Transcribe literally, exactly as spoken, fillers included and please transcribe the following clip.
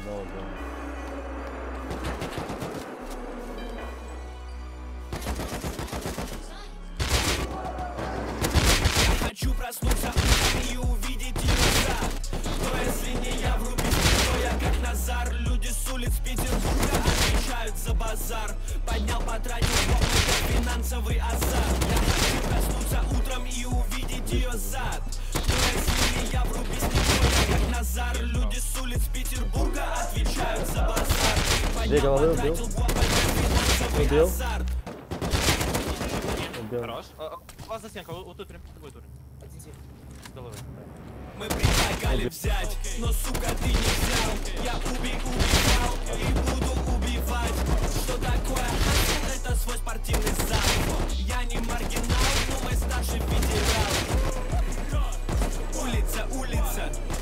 одного дома. Хочу проснуться и увидеть ее. Но если не я врубись, то я как Назар. Люди с улиц Петербурга отвечают за базар. Поднял, потратил помощь, финансовый азарт. Я хочу проснуться утром и увидеть ее зад. Но если не я врубись, то я как Назар. Люди с улиц Петербурга отвечают за базар. Поднял, потратил помощь, финансовый азарт. Хорош. У вас за стенка, вот тут прям тобой тур. С головы. Мы предлагали взять, но, сука, ты не взял. Я уби убивал и буду убивать. Что такое? Это свой спортивный зал. Я не маргинал, но мой старший федерал. Улица, улица,